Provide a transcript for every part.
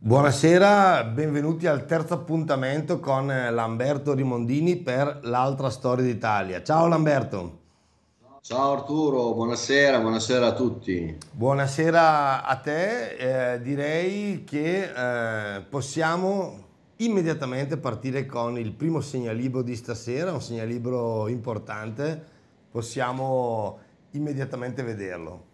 Buonasera, benvenuti al terzo appuntamento con Lamberto Rimondini per l'altra storia d'Italia. Ciao Lamberto. Ciao Arturo, buonasera, buonasera a tutti. Buonasera a te. Direi che possiamo immediatamente partire con il primo segnalibro di stasera, un segnalibro importante. Possiamo immediatamente vederlo.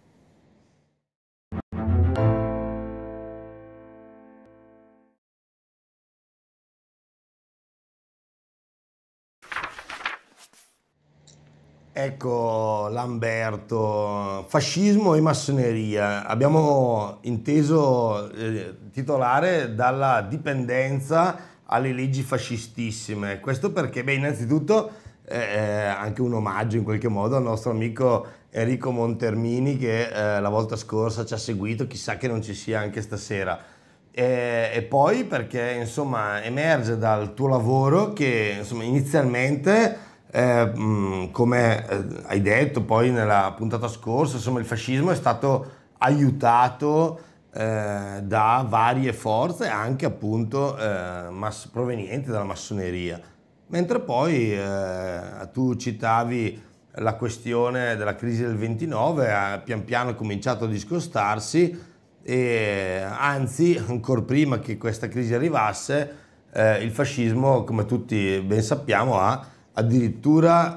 Ecco Lamberto, fascismo e massoneria. Abbiamo inteso titolare dalla dipendenza alle leggi fascistissime. Questo perché, beh, innanzitutto anche un omaggio in qualche modo al nostro amico Enrico Montermini che la volta scorsa ci ha seguito, chissà che non ci sia anche stasera. E poi perché insomma emerge dal tuo lavoro che insomma inizialmente come hai detto poi nella puntata scorsa, insomma il fascismo è stato aiutato da varie forze anche appunto provenienti dalla massoneria, mentre poi tu citavi la questione della crisi del 29, ha pian piano cominciato a discostarsi e anzi ancora prima che questa crisi arrivasse il fascismo, come tutti ben sappiamo, ha addirittura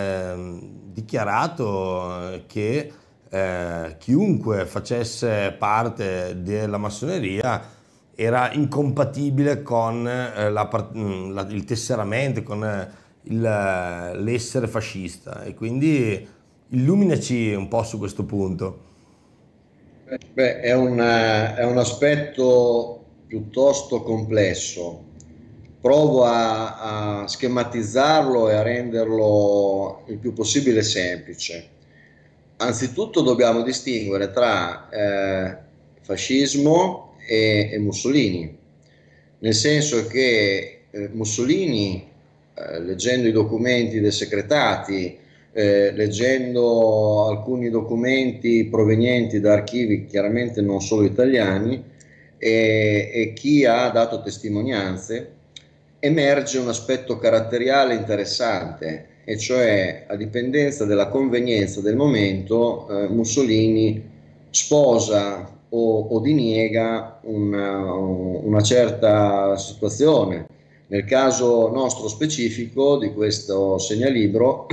dichiarato che chiunque facesse parte della massoneria era incompatibile con il tesseramento, con l'essere fascista. E quindi illuminaci un po' su questo punto. Beh, è un aspetto piuttosto complesso. Provo a schematizzarlo e a renderlo il più possibile semplice. Anzitutto dobbiamo distinguere tra fascismo e Mussolini, nel senso che Mussolini, leggendo i documenti desecretati, leggendo alcuni documenti provenienti da archivi chiaramente non solo italiani e chi ha dato testimonianze, emerge un aspetto caratteriale interessante, e cioè a dipendenza della convenienza del momento, Mussolini sposa o diniega una certa situazione. Nel caso nostro specifico di questo segnalibro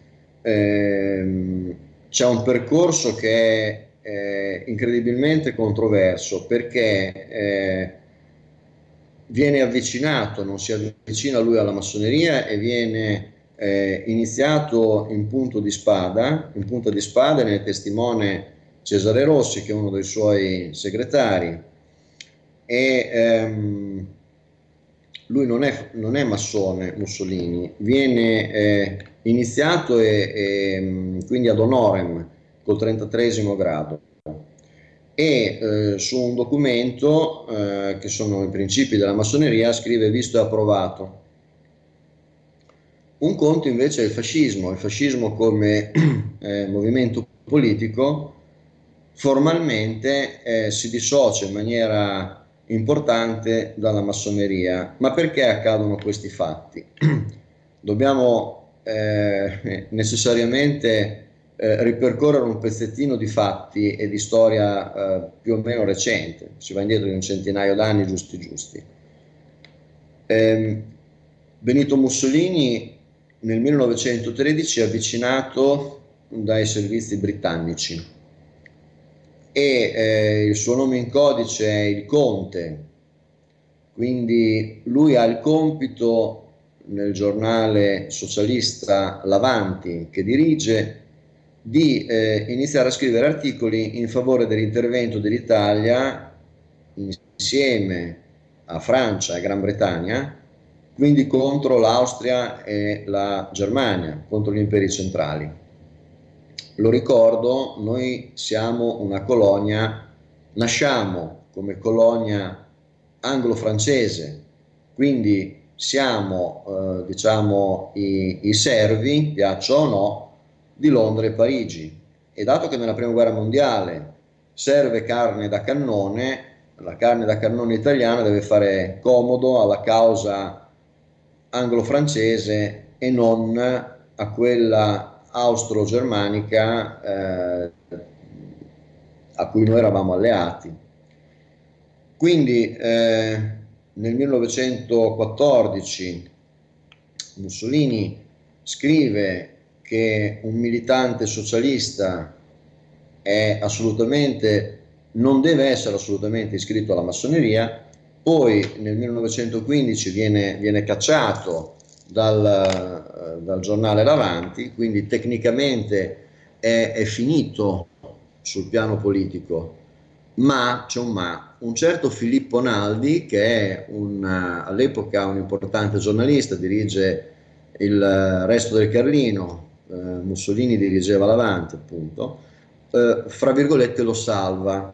c'è un percorso che è incredibilmente controverso perché viene avvicinato, non si avvicina lui alla massoneria e viene iniziato in punta di spada ne è testimone Cesare Rossi, che è uno dei suoi segretari, e lui non è massone. Mussolini viene iniziato e quindi ad honorem col 33° grado, e su un documento che sono i principi della massoneria scrive visto e approvato. Un conto invece è il fascismo come movimento politico formalmente si dissocia in maniera importante dalla massoneria. Ma perché accadono questi fatti? Dobbiamo necessariamente ripercorrere un pezzettino di fatti e di storia più o meno recente, si va indietro di un centinaio d'anni giusti giusti. Benito Mussolini nel 1913 è avvicinato dai servizi britannici e il suo nome in codice è il Conte, quindi lui ha il compito nel giornale socialista L'Avanti, che dirige, di iniziare a scrivere articoli in favore dell'intervento dell'Italia insieme a Francia e Gran Bretagna, quindi contro l'Austria e la Germania, contro gli imperi centrali. Lo ricordo, noi siamo una colonia, nasciamo come colonia anglo-francese, quindi siamo diciamo i servi, piaccia o no, di Londra e Parigi. E dato che nella prima guerra mondiale serve carne da cannone, la carne da cannone italiana deve fare comodo alla causa anglo-francese e non a quella austro-germanica a cui noi eravamo alleati. Quindi nel 1914 Mussolini scrive che un militante socialista non deve essere assolutamente iscritto alla massoneria. Poi nel 1915 viene cacciato dal giornale L'Avanti, quindi tecnicamente è finito sul piano politico, ma c'è un certo Filippo Naldi, che è all'epoca un importante giornalista, dirige il Resto del Carlino, Mussolini dirigeva L'Avanti appunto, fra virgolette lo salva.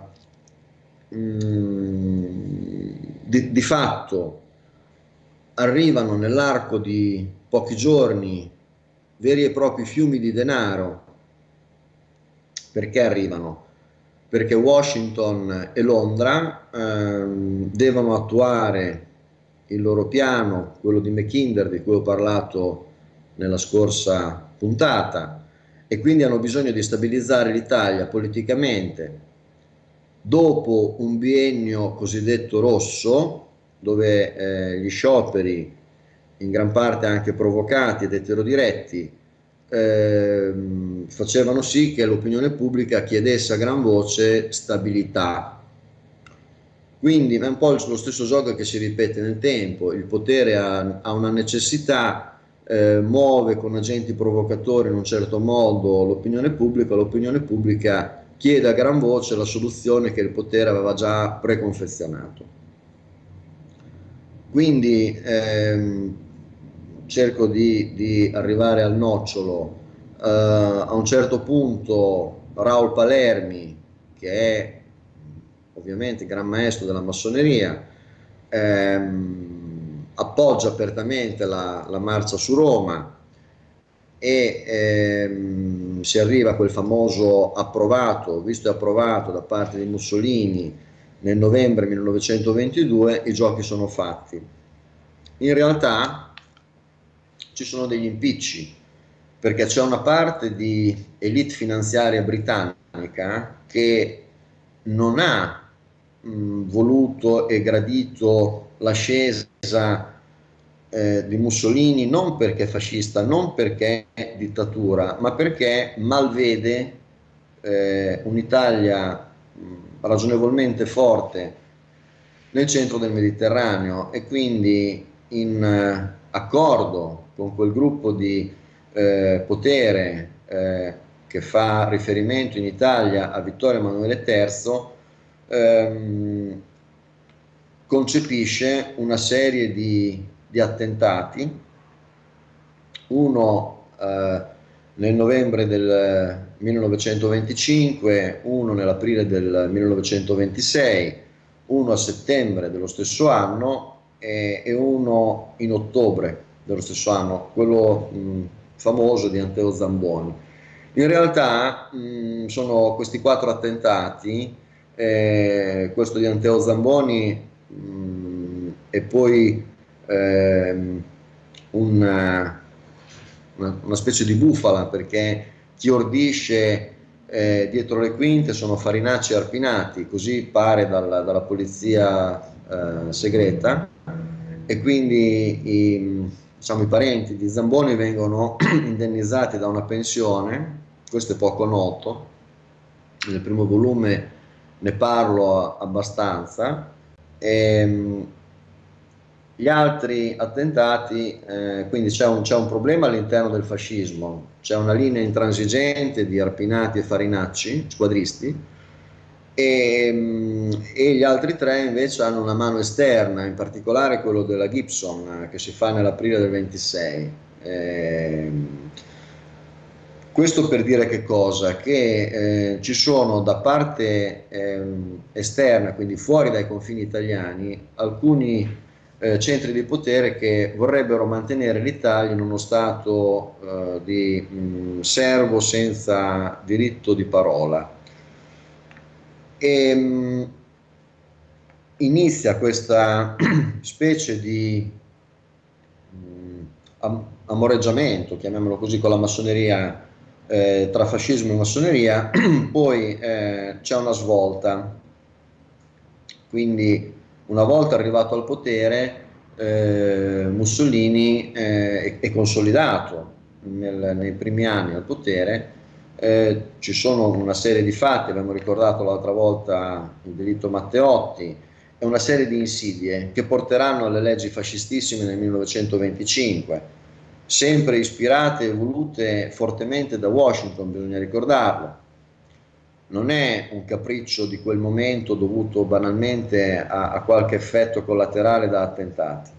Di fatto arrivano nell'arco di pochi giorni veri e propri fiumi di denaro. Perché arrivano? Perché Washington e Londra devono attuare il loro piano, quello di Mackinder, di cui ho parlato nella scorsa puntata, e quindi hanno bisogno di stabilizzare l'Italia politicamente dopo un biennio cosiddetto rosso, dove gli scioperi, in gran parte anche provocati ed eterodiretti, facevano sì che l'opinione pubblica chiedesse a gran voce stabilità. Quindi è un po' lo stesso gioco che si ripete nel tempo: il potere ha una necessità, muove con agenti provocatori in un certo modo l'opinione pubblica chiede a gran voce la soluzione che il potere aveva già preconfezionato. Quindi cerco di arrivare al nocciolo. A un certo punto Raoul Palermi, che è ovviamente gran maestro della massoneria, appoggia apertamente la marcia su Roma, e si arriva a quel famoso visto e approvato da parte di Mussolini nel novembre 1922. I giochi sono fatti. In realtà ci sono degli impicci, perché c'è una parte di elite finanziaria britannica che non ha voluto e gradito l'ascesa di Mussolini, non perché è fascista, non perché è dittatura, ma perché malvede un'Italia ragionevolmente forte nel centro del Mediterraneo, e quindi in accordo con quel gruppo di potere che fa riferimento in Italia a Vittorio Emanuele III, concepisce una serie di attentati, uno nel novembre del 1925, uno nell'aprile del 1926, uno a settembre dello stesso anno e uno in ottobre dello stesso anno, quello famoso di Anteo Zamboni. In realtà sono questi 4 attentati, questo di Anteo Zamboni e poi una specie di bufala, perché chi ordisce dietro le quinte sono Farinacci e Arpinati, così pare dalla polizia segreta, e quindi i parenti di Zamboni vengono indennizzati da una pensione. Questo è poco noto, nel primo volume ne parlo abbastanza. Gli altri attentati, quindi c'è un problema all'interno del fascismo, c'è una linea intransigente di Arpinati e Farinacci, squadristi, e gli altri 3 invece hanno una mano esterna, in particolare quello della Gibson, che si fa nell'aprile del 26. Questo per dire che cosa? Che ci sono da parte esterna, quindi fuori dai confini italiani, alcuni centri di potere che vorrebbero mantenere l'Italia in uno stato di servo senza diritto di parola. inizia questa specie di amoreggiamento, chiamiamolo così, con la massoneria, tra fascismo e massoneria. Poi c'è una svolta, quindi una volta arrivato al potere, Mussolini è consolidato nei primi anni al potere. Ci sono una serie di fatti, abbiamo ricordato l'altra volta il delitto Matteotti, e una serie di insidie che porteranno alle leggi fascistissime nel 1925, sempre ispirate e volute fortemente da Washington, bisogna ricordarlo. Non è un capriccio di quel momento dovuto banalmente a qualche effetto collaterale da attentati.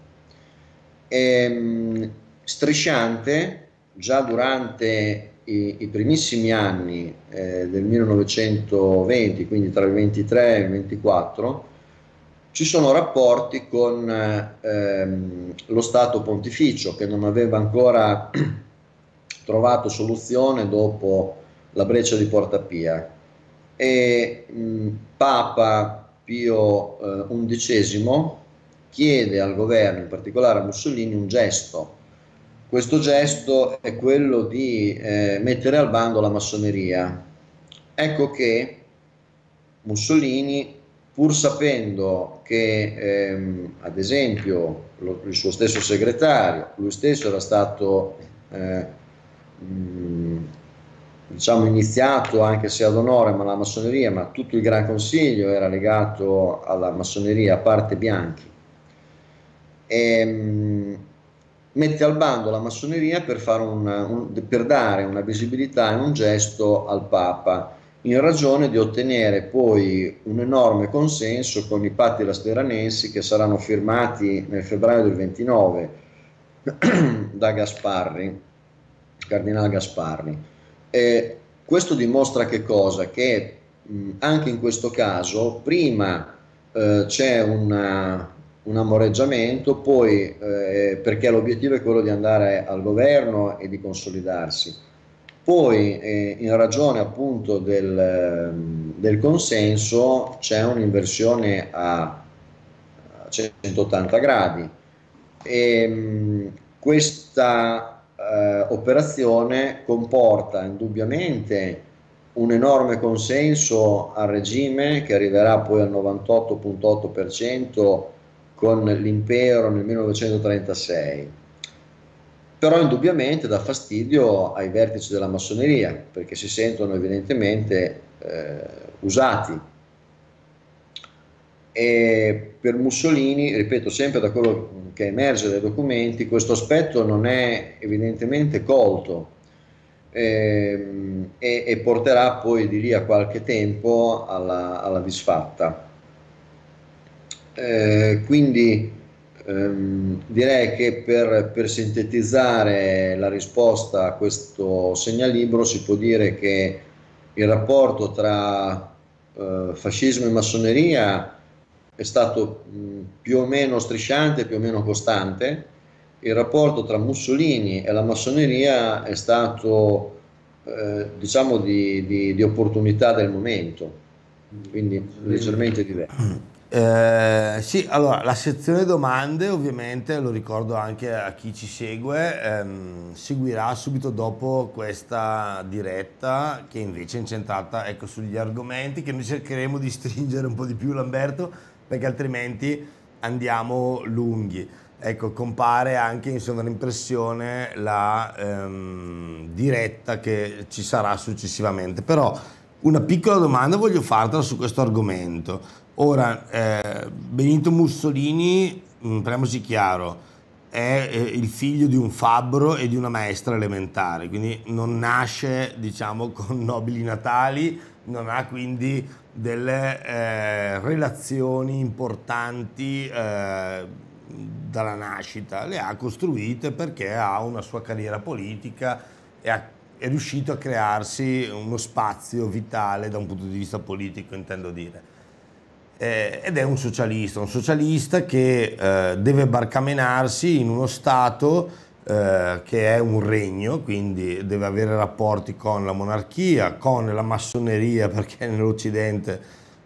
Strisciante, già durante i primissimi anni del 1920, quindi tra il 23 e il 24, ci sono rapporti con lo Stato Pontificio, che non aveva ancora trovato soluzione dopo la breccia di Porta Pia, e Papa Pio XI chiede al governo, in particolare a Mussolini, un gesto. Questo gesto è quello di mettere al bando la massoneria. Ecco che Mussolini, pur sapendo che ad esempio il suo stesso segretario, lui stesso era stato diciamo iniziato, anche se ad onore, ma la massoneria, ma tutto il Gran Consiglio era legato alla massoneria, a parte Bianchi, e mette al bando la massoneria per, per dare una visibilità e un gesto al Papa, in ragione di ottenere poi un enorme consenso con i patti lasteranensi, che saranno firmati nel febbraio del 29 da Gasparri, Cardinale Gasparri. Questo dimostra che cosa? Che anche in questo caso prima c'è un amoreggiamento, poi perché l'obiettivo è quello di andare al governo e di consolidarsi. Poi in ragione appunto del consenso c'è un'inversione a 180 gradi, e questa operazione comporta indubbiamente un enorme consenso al regime, che arriverà poi al 98,8% con l'impero nel 1936. Però indubbiamente dà fastidio ai vertici della massoneria, perché si sentono evidentemente usati. E per Mussolini, ripeto, sempre da quello che emerge dai documenti, questo aspetto non è evidentemente colto, e porterà poi di lì a qualche tempo alla disfatta. Quindi direi che per sintetizzare la risposta a questo segnalibro si può dire che il rapporto tra fascismo e massoneria è stato più o meno strisciante, più o meno costante. Il rapporto tra Mussolini e la massoneria è stato diciamo di opportunità del momento, quindi leggermente diverso. Sì, allora la sezione domande, ovviamente lo ricordo anche a chi ci segue, seguirà subito dopo questa diretta, che invece è incentrata, ecco, sugli argomenti che noi cercheremo di stringere un po' di più, Lamberto, perché altrimenti andiamo lunghi. Ecco, compare anche in sovraimpressione la diretta che ci sarà successivamente, però una piccola domanda voglio fartela su questo argomento. Ora, Benito Mussolini, parliamoci chiaro, è il figlio di un fabbro e di una maestra elementare, quindi non nasce, diciamo, con nobili natali, non ha quindi delle relazioni importanti dalla nascita, le ha costruite perché ha una sua carriera politica e è riuscito a crearsi uno spazio vitale da un punto di vista politico, intendo dire. Ed è un socialista che deve barcamenarsi in uno Stato che è un regno, quindi deve avere rapporti con la monarchia, con la massoneria, perché nell'Occidente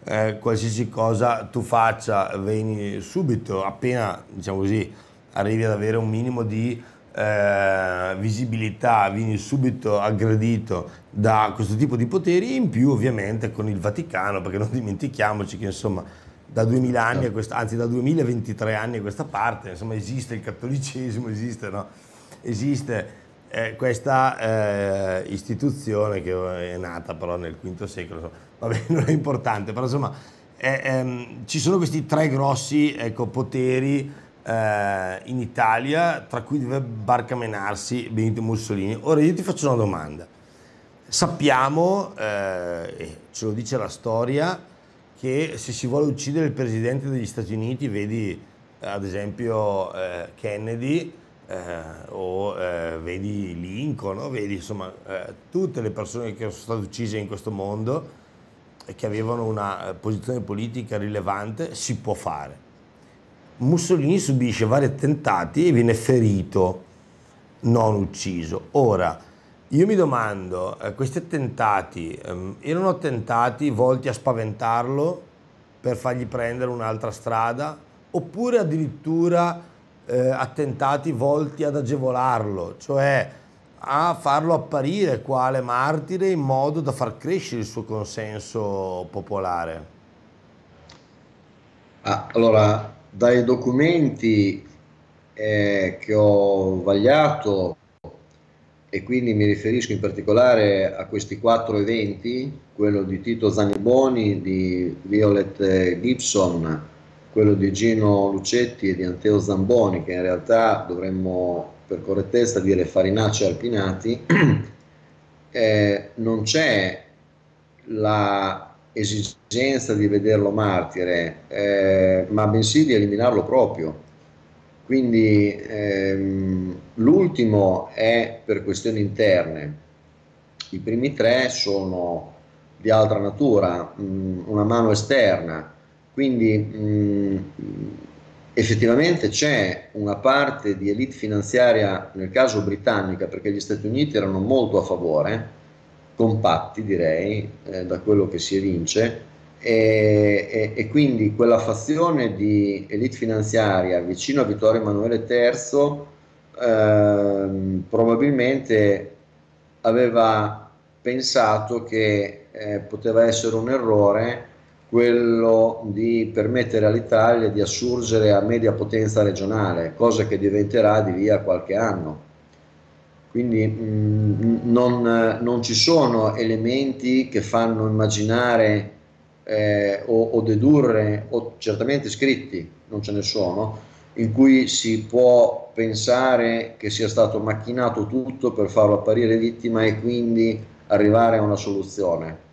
qualsiasi cosa tu faccia vieni subito, appena diciamo così, arrivi ad avere un minimo di visibilità, vieni subito aggredito da questo tipo di poteri, in più ovviamente con il Vaticano, perché non dimentichiamoci che insomma da 2000 anni, anzi da 2023 anni a questa parte, insomma esiste il cattolicesimo, esiste, no? Esiste questa istituzione che è nata però nel V secolo, insomma, vabbè, non è importante, però insomma ci sono questi tre grossi, ecco, poteri in Italia, tra cui deve barcamenarsi Benito Mussolini. Ora io ti faccio una domanda. Sappiamo, e ce lo dice la storia, che se si vuole uccidere il presidente degli Stati Uniti, vedi ad esempio Kennedy, o vedi Lincoln, o vedi insomma tutte le persone che sono state uccise in questo mondo e che avevano una posizione politica rilevante, si può fare. Mussolini subisce vari attentati e viene ferito, non ucciso. Ora, io mi domando, questi attentati erano attentati volti a spaventarlo per fargli prendere un'altra strada, oppure addirittura attentati volti ad agevolarlo, cioè a farlo apparire quale martire in modo da far crescere il suo consenso popolare? Allora, dai documenti che ho vagliato, e quindi mi riferisco in particolare a questi 4 eventi, quello di Tito Zanniboni, di Violet Gibson, quello di Gino Lucetti e di Anteo Zamboni, che in realtà dovremmo per correttezza dire Farinacci e Alpinati, non c'è la esigenza di vederlo martire, ma bensì di eliminarlo proprio. Quindi l'ultimo è per questioni interne, i primi 3 sono di altra natura, una mano esterna, quindi effettivamente c'è una parte di elite finanziaria, nel caso britannica, perché gli Stati Uniti erano molto a favore, compatti direi, da quello che si evince, e quindi quella fazione di elite finanziaria vicino a Vittorio Emanuele III probabilmente aveva pensato che poteva essere un errore quello di permettere all'Italia di assurgere a media potenza regionale, cosa che diventerà di lì a qualche anno. Quindi non ci sono elementi che fanno immaginare o dedurre, o certamente scritti, non ce ne sono, in cui si può pensare che sia stato macchinato tutto per farlo apparire vittima e quindi arrivare a una soluzione.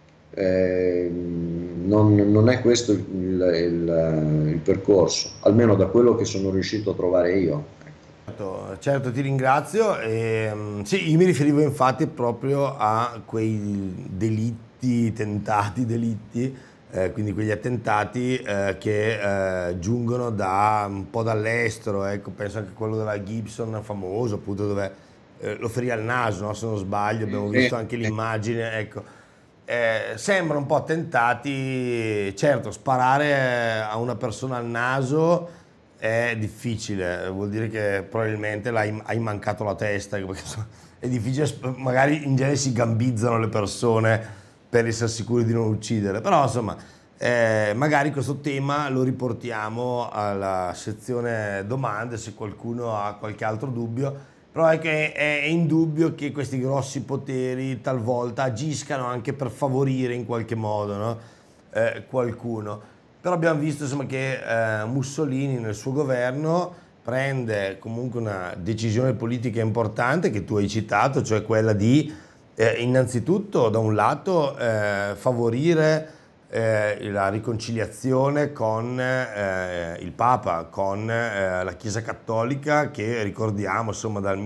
Non è questo il percorso, almeno da quello che sono riuscito a trovare io. Certo, ti ringrazio. Sì, io mi riferivo infatti proprio a quei delitti, tentati delitti, quindi quegli attentati che giungono da un po' dall'estero, ecco, penso anche a quello della Gibson famoso, appunto, dove lo ferì al naso, no? Se non sbaglio, abbiamo visto anche l'immagine, ecco. Sembra un po' attentati, certo, sparare a una persona al naso è difficile, vuol dire che probabilmente hai mancato la testa, perché è difficile, magari in genere si gambizzano le persone per essere sicuri di non uccidere, però insomma magari questo tema lo riportiamo alla sezione domande se qualcuno ha qualche altro dubbio, però è che è indubbio che questi grossi poteri talvolta agiscano anche per favorire in qualche modo, no? Qualcuno. Però abbiamo visto insomma, che Mussolini nel suo governo prende comunque una decisione politica importante che tu hai citato, cioè quella di innanzitutto da un lato favorire la riconciliazione con il Papa, con la Chiesa Cattolica, che ricordiamo insomma dal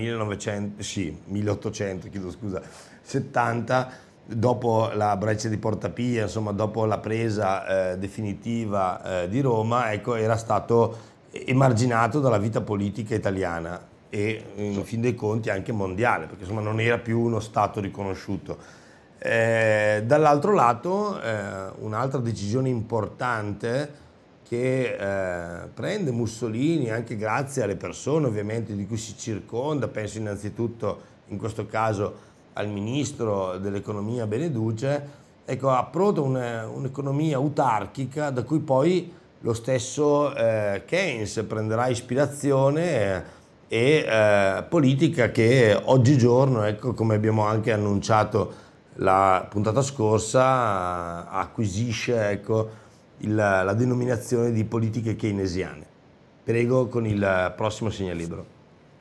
1800, chiedo scusa, 70, dopo la breccia di Porta Pia, insomma dopo la presa definitiva di Roma, ecco, era stato emarginato dalla vita politica italiana e in fin dei conti anche mondiale, perché insomma non era più uno Stato riconosciuto. Dall'altro lato, un'altra decisione importante che prende Mussolini, anche grazie alle persone ovviamente di cui si circonda, penso innanzitutto in questo caso al ministro dell'economia Beneduce, ecco, appronta un'economia autarchica da cui poi lo stesso Keynes prenderà ispirazione politica che oggigiorno, ecco, come abbiamo anche annunciato la puntata scorsa, acquisisce, ecco, la denominazione di politiche keynesiane. Prego con il prossimo segnalibro.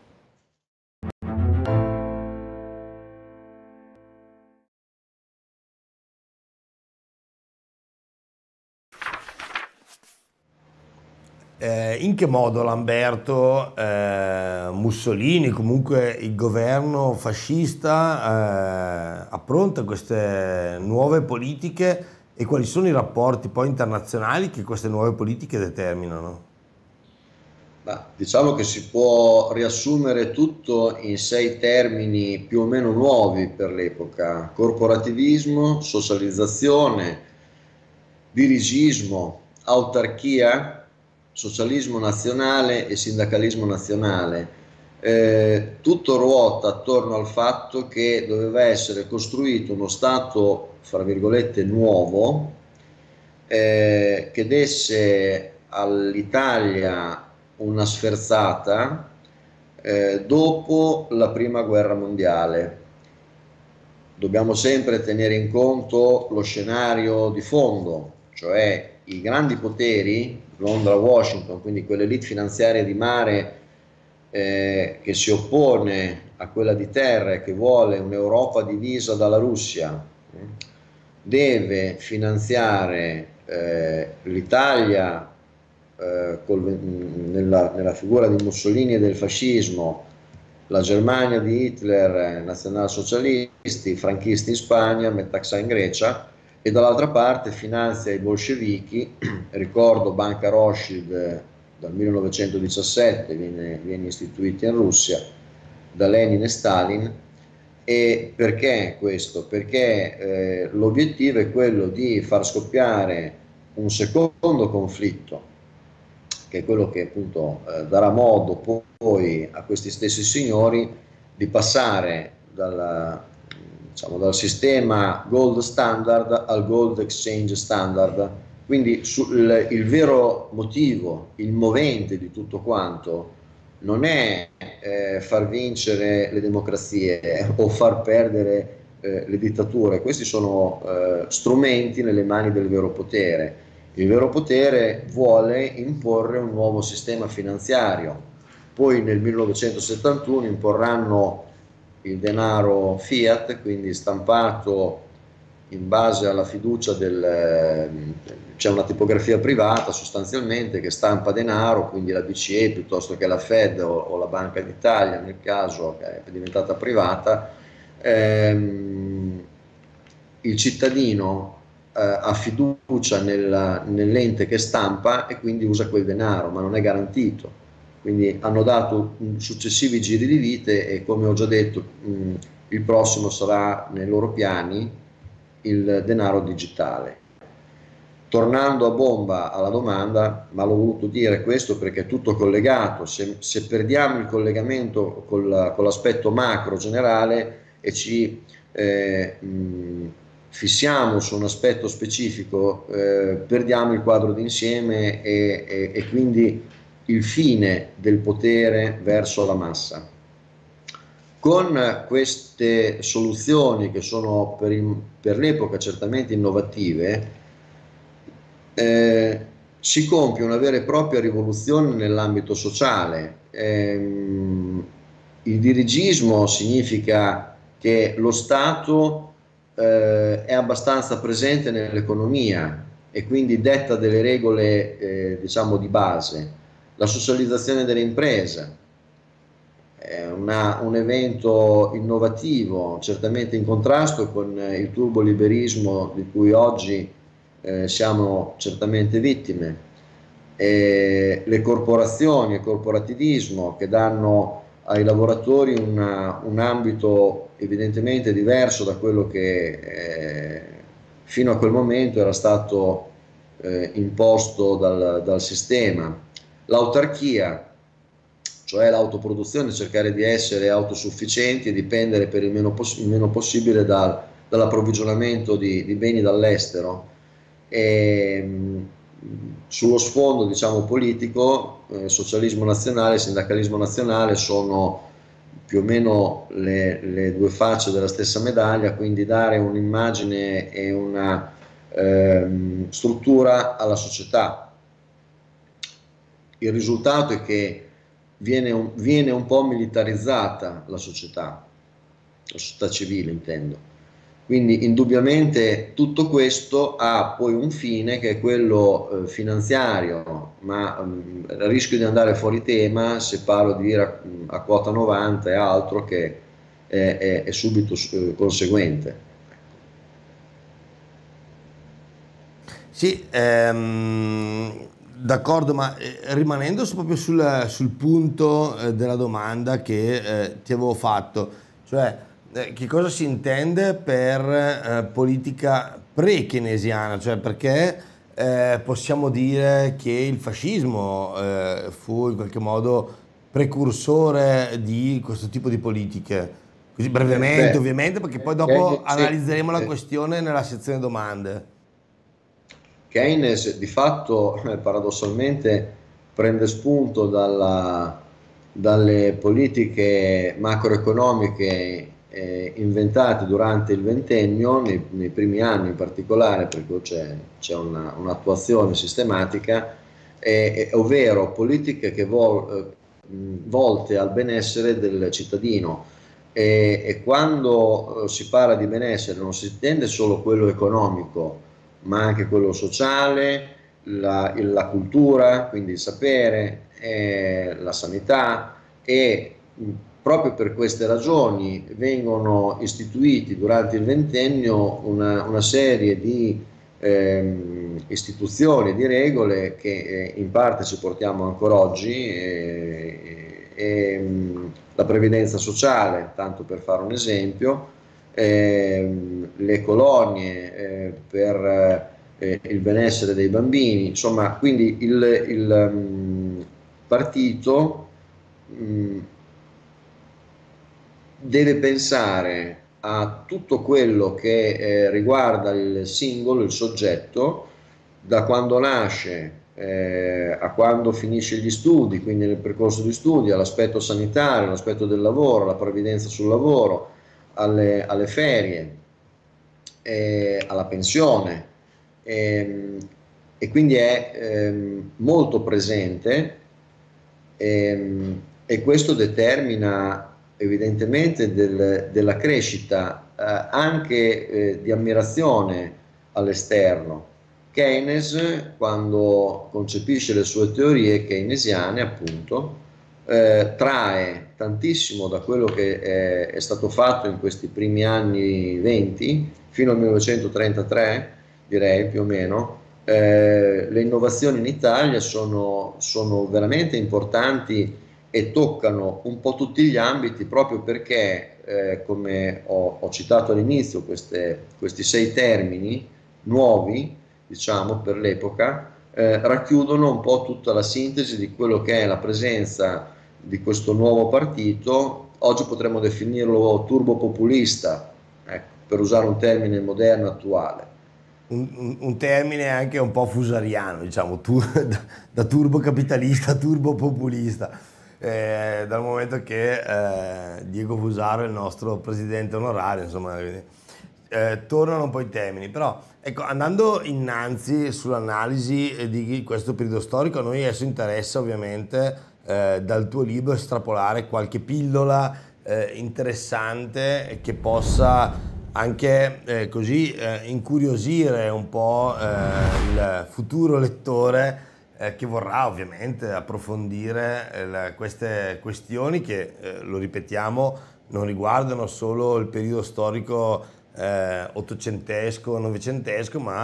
In che modo Lamberto, Mussolini, comunque il governo fascista appronta queste nuove politiche e quali sono i rapporti poi internazionali che queste nuove politiche determinano? Diciamo che si può riassumere tutto in 6 termini più o meno nuovi per l'epoca: corporativismo, socializzazione, dirigismo, autarchia, socialismo nazionale e sindacalismo nazionale. Tutto ruota attorno al fatto che doveva essere costruito uno Stato, fra virgolette, nuovo, che desse all'Italia una sferzata dopo la Prima Guerra Mondiale. Dobbiamo sempre tenere in conto lo scenario di fondo, cioè i grandi poteri, Londra-Washington, quindi quell'elite finanziaria di mare che si oppone a quella di terra e che vuole un'Europa divisa dalla Russia, deve finanziare l'Italia nella figura di Mussolini e del fascismo, la Germania di Hitler, nazionalsocialisti, franchisti in Spagna, Metaxa in Grecia, e dall'altra parte finanzia i bolscevichi. Ricordo Banca Rothschild dal 1917 viene istituita in Russia da Lenin e Stalin. E perché questo? Perché l'obiettivo è quello di far scoppiare un secondo conflitto, che è quello che appunto darà modo poi a questi stessi signori di passare dal sistema gold standard al gold exchange standard. Quindi il vero motivo, il movente di tutto quanto, non è far vincere le democrazie o far perdere le dittature. Questi sono strumenti nelle mani del vero potere. Il vero potere vuole imporre un nuovo sistema finanziario. Poi nel 1971 imporranno il denaro fiat, quindi stampato in base alla fiducia c'è una tipografia privata sostanzialmente che stampa denaro, quindi la BCE piuttosto che la Fed o la Banca d'Italia nel caso, che è diventata privata. Il cittadino ha fiducia nell'ente che stampa e quindi usa quel denaro, ma non è garantito. Quindi hanno dato successivi giri di vite e, come ho già detto, il prossimo sarà nei loro piani il denaro digitale. Tornando a bomba alla domanda, ma l'ho voluto dire questo perché è tutto collegato. Se perdiamo il collegamento con l'aspetto macro generale e ci fissiamo su un aspetto specifico, perdiamo il quadro d'insieme e quindi il fine del potere verso la massa. Con queste soluzioni, che sono per l'epoca certamente innovative, si compie una vera e propria rivoluzione nell'ambito sociale. Il dirigismo significa che lo Stato è abbastanza presente nell'economia e quindi detta delle regole diciamo di base. La socializzazione delle imprese è un evento innovativo, certamente in contrasto con il turboliberismo di cui oggi siamo certamente vittime. Le corporazioni e il corporativismo che danno ai lavoratori un ambito evidentemente diverso da quello che fino a quel momento era stato imposto dal sistema. L'autarchia, cioè l'autoproduzione, cercare di essere autosufficienti e dipendere per il meno possibile dall'approvvigionamento di beni dall'estero. Sullo sfondo, diciamo, politico, socialismo nazionale e sindacalismo nazionale sono più o meno le due facce della stessa medaglia, quindi dare un'immagine e una struttura alla società. Il risultato è che viene un po' militarizzata la società civile intendo. Quindi indubbiamente tutto questo ha poi un fine che è quello finanziario, ma rischio di andare fuori tema se parlo di IRA a quota 90 e altro che è subito conseguente. Sì, d'accordo, ma rimanendo proprio sul punto della domanda che ti avevo fatto, cioè che cosa si intende per politica pre-keynesiana, cioè perché possiamo dire che il fascismo fu in qualche modo precursore di questo tipo di politiche? Così brevemente, ovviamente, perché poi dopo Sì, analizzeremo la questione nella sezione domande. Keynes di fatto paradossalmente prende spunto dalle politiche macroeconomiche inventate durante il ventennio, nei primi anni in particolare, perché c'è un'attuazione sistematica, ovvero politiche volte al benessere del cittadino. E quando si parla di benessere non si intende solo quello economico, ma anche quello sociale, la cultura, quindi il sapere, la sanità e proprio per queste ragioni vengono istituiti durante il ventennio una serie di istituzioni, di regole che in parte ci portiamo ancora oggi, la previdenza sociale, tanto per fare un esempio, le colonie per il benessere dei bambini, insomma, quindi il partito deve pensare a tutto quello che riguarda il singolo, il soggetto, da quando nasce a quando finisce gli studi, quindi nel percorso di studi, all'aspetto sanitario, all'aspetto del lavoro, alla previdenza sul lavoro, alle ferie, alla pensione, e quindi è molto presente, e questo determina evidentemente della crescita anche di ammirazione all'esterno. Keynes, quando concepisce le sue teorie keynesiane, appunto, trae tantissimo da quello che è stato fatto in questi primi anni 20 fino al 1933, direi più o meno. Le innovazioni in Italia sono veramente importanti e toccano un po' tutti gli ambiti proprio perché, come ho citato all'inizio, questi 6 termini nuovi, diciamo, per l'epoca, racchiudono un po' tutta la sintesi di quello che è la presenza di questo nuovo partito. Oggi potremmo definirlo turbopopulista, ecco, per usare un termine moderno attuale. Un termine anche un po' fusariano, diciamo, da turbocapitalista a turbopopulista, dal momento che Diego Fusaro è il nostro presidente onorario, insomma, tornano un po' i termini, però ecco, andando innanzi sull'analisi di questo periodo storico, a noi adesso interessa ovviamente dal tuo libro estrapolare qualche pillola interessante che possa anche così incuriosire un po' il futuro lettore che vorrà ovviamente approfondire queste questioni che, lo ripetiamo, non riguardano solo il periodo storico ottocentesco, novecentesco, ma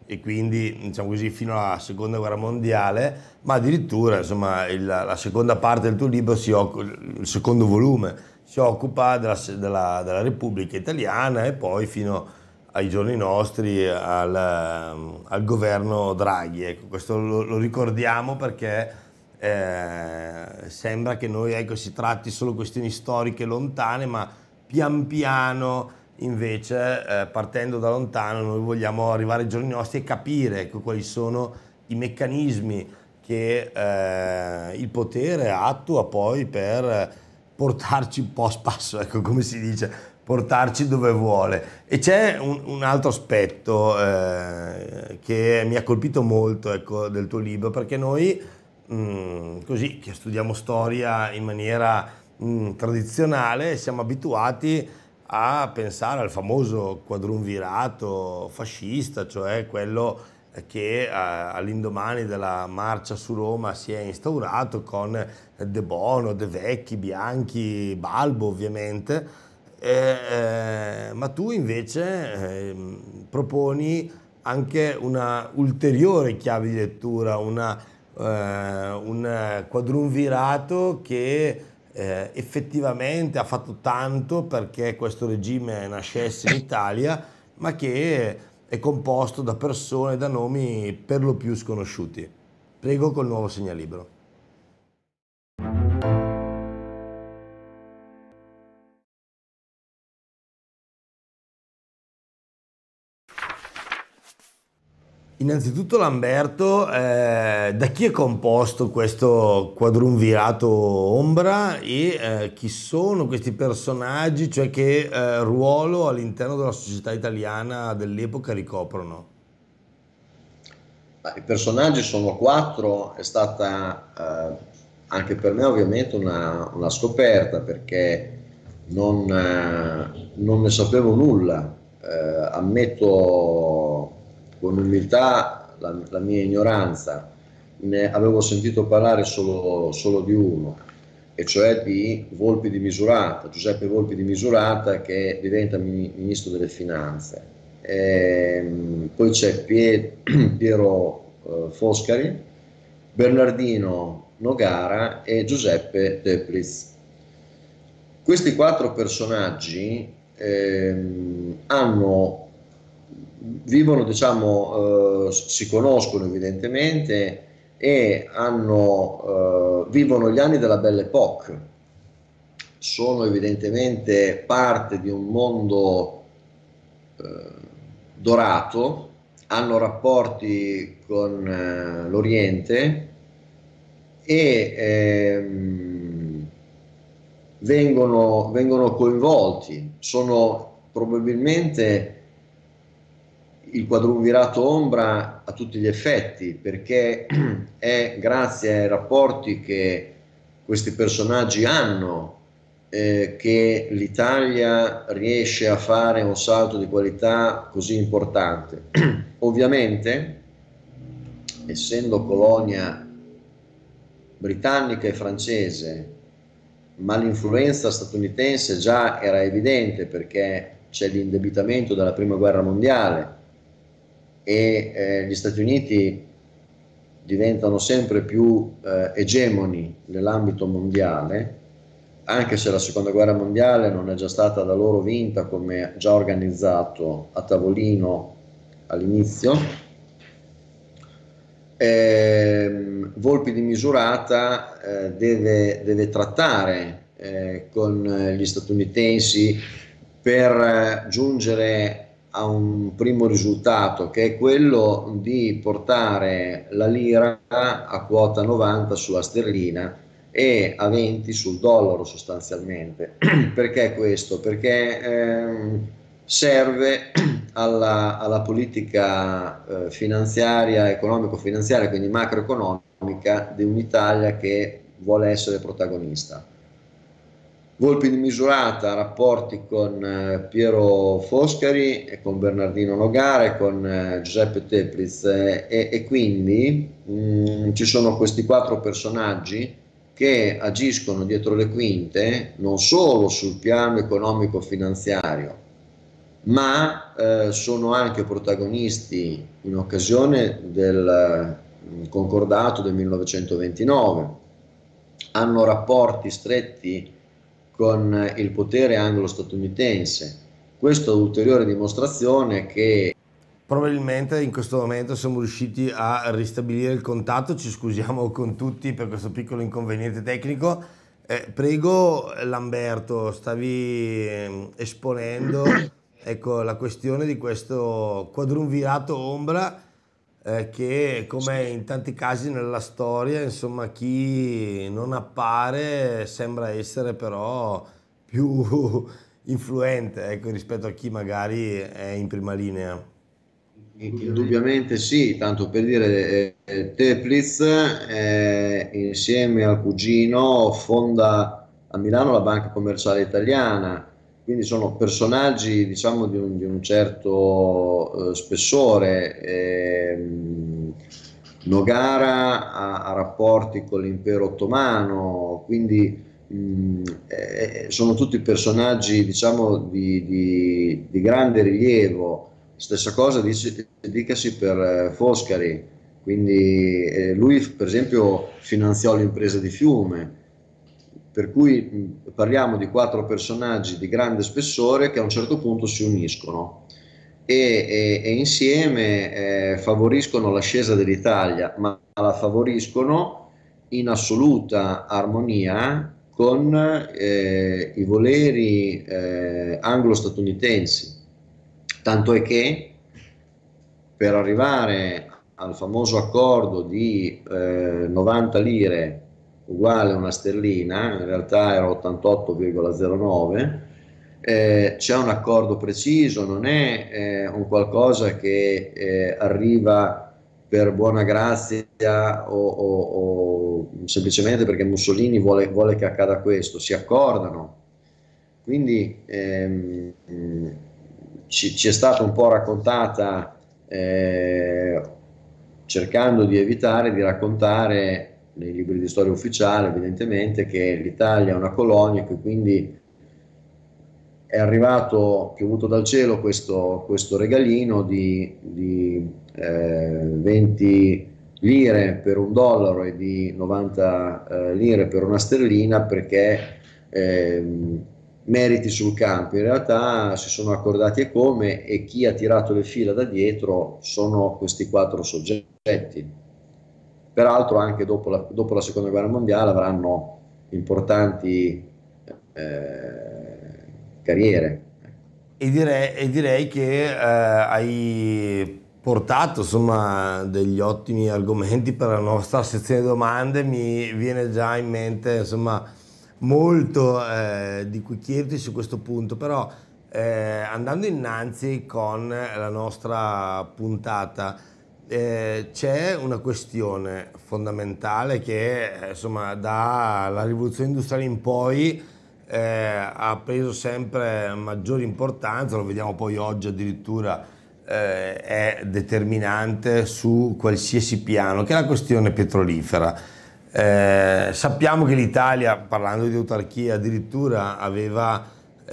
e quindi diciamo così fino alla seconda guerra mondiale, ma addirittura insomma la seconda parte del tuo libro il secondo volume si occupa della Repubblica Italiana e poi fino ai giorni nostri al governo Draghi. Ecco, questo lo ricordiamo perché sembra che noi, ecco, si tratti solo questioni storiche lontane, ma pian piano invece partendo da lontano noi vogliamo arrivare ai giorni nostri e capire, ecco, quali sono i meccanismi che il potere attua poi per portarci passo passo, ecco, come si dice, portarci dove vuole. E c'è un altro aspetto che mi ha colpito molto, ecco, del tuo libro, perché noi così che studiamo storia in maniera tradizionale siamo abituati a pensare al famoso quadrumvirato fascista, cioè quello che all'indomani della marcia su Roma si è instaurato con De Bono, De Vecchi, Bianchi, Balbo ovviamente, ma tu invece proponi anche una ulteriore chiave di lettura, un quadrumvirato che effettivamente ha fatto tanto perché questo regime nascesse in Italia, ma che è composto da persone, da nomi per lo più sconosciuti. Prego col nuovo segnalibro. Innanzitutto Lamberto, da chi è composto questo quadrumvirato ombra e chi sono questi personaggi, cioè che ruolo all'interno della società italiana dell'epoca ricoprono? I personaggi sono 4, è stata anche per me ovviamente una scoperta perché non ne sapevo nulla, ammetto con umiltà la mia ignoranza, ne avevo sentito parlare solo di uno, e cioè di Volpi di Misurata, Giuseppe Volpi di Misurata, che diventa ministro delle finanze. Poi c'è Piero Foscari, Bernardino Nogara e Giuseppe Tepliz. Questi 4 personaggi vivono, diciamo, si conoscono evidentemente e vivono gli anni della Belle Époque, sono evidentemente parte di un mondo dorato, hanno rapporti con l'Oriente e vengono coinvolti, sono probabilmente il quadrumvirato ombra a tutti gli effetti, perché è grazie ai rapporti che questi personaggi hanno che l'Italia riesce a fare un salto di qualità così importante. Ovviamente, essendo colonia britannica e francese, ma l'influenza statunitense già era evidente perché c'è l'indebitamento della prima guerra mondiale e gli Stati Uniti diventano sempre più egemoni nell'ambito mondiale, anche se la seconda guerra mondiale non è già stata da loro vinta come già organizzato a tavolino all'inizio. Volpi di Misurata deve trattare con gli statunitensi per giungere a un primo risultato, che è quello di portare la lira a quota 90 sulla sterlina e a 20 sul dollaro sostanzialmente. Perché questo? Perché serve alla politica finanziaria, economico-finanziaria, quindi macroeconomica di un'Italia che vuole essere protagonista. Volpi di Misurata, rapporti con Piero Foscari e con Bernardino Nogara e con Giuseppe Tepliz e quindi ci sono questi 4 personaggi che agiscono dietro le quinte non solo sul piano economico-finanziario, ma sono anche protagonisti in occasione del concordato del 1929, hanno rapporti stretti con il potere anglo-statunitense. Questa è ulteriore dimostrazione che Probabilmente in questo momento siamo riusciti a ristabilire il contatto, ci scusiamo con tutti per questo piccolo inconveniente tecnico. Prego Lamberto, stavi esponendo, ecco, la questione di questo quadrumvirato ombra, che come in tanti casi nella storia, insomma, chi non appare sembra essere però più influente, ecco, rispetto a chi magari è in prima linea. indubbiamente sì, tanto per dire, Teplitz insieme al cugino fonda a Milano la Banca Commerciale Italiana, quindi sono personaggi diciamo di un certo spessore. Nogara ha rapporti con l'impero ottomano, quindi sono tutti personaggi diciamo di grande rilievo. Stessa cosa dicasi per Foscari, quindi lui per esempio finanziò l'impresa di Fiume, per cui parliamo di quattro personaggi di grande spessore che a un certo punto si uniscono e insieme favoriscono l'ascesa dell'Italia, ma la favoriscono in assoluta armonia con i voleri anglo-statunitensi, tanto è che per arrivare al famoso accordo di 90 lire uguale a una sterlina, in realtà era 88,09, c'è un accordo preciso, non è un qualcosa che arriva per buona grazia o semplicemente perché Mussolini vuole che accada questo, si accordano. Quindi ci è stata un po' raccontata, cercando di evitare di raccontare nei libri di storia ufficiale evidentemente che l'Italia è una colonia, che quindi è arrivato, piovuto dal cielo questo regalino di 20 lire per un dollaro e di 90 lire per una sterlina perché meriti sul campo. In realtà si sono accordati e come, e chi ha tirato le fila da dietro sono questi quattro soggetti. Peraltro anche dopo la seconda guerra mondiale avranno importanti carriere. E direi che hai portato insomma degli ottimi argomenti per la nostra sezione domande. Mi viene già in mente insomma molto di cui chiederti su questo punto, però andando innanzi con la nostra puntata, c'è una questione fondamentale che insomma dalla rivoluzione industriale in poi ha preso sempre maggiore importanza, lo vediamo poi oggi addirittura è determinante su qualsiasi piano, che è la questione petrolifera. Sappiamo che l'Italia, parlando di autarchia, addirittura aveva